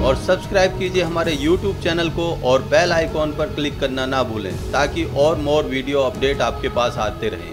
और सब्सक्राइब कीजिए हमारे YouTube चैनल को और बेल आइकॉन पर क्लिक करना ना भूलें ताकि और मोर वीडियो अपडेट आपके पास आते रहें।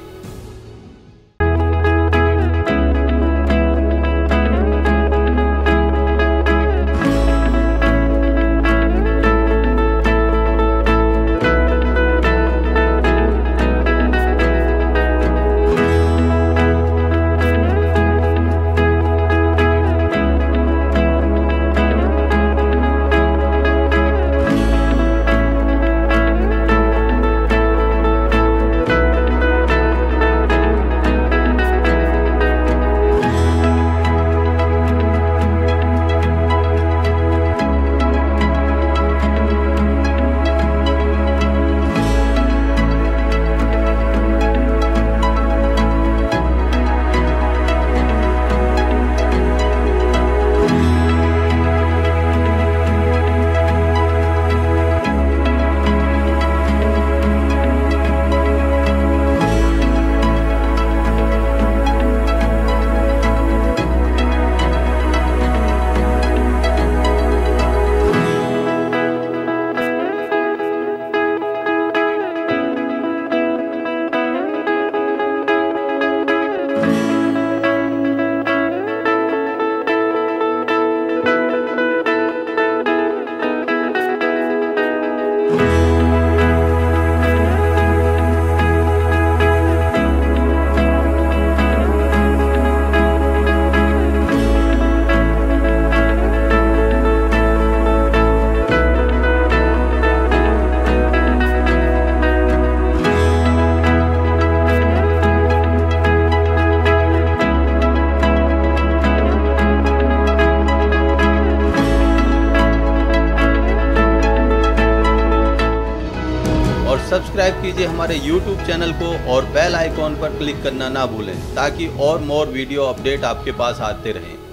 और सब्सक्राइब कीजिए हमारे YouTube चैनल को और बेल आइकॉन पर क्लिक करना ना भूलें ताकि और मोर वीडियो अपडेट आपके पास आते रहें।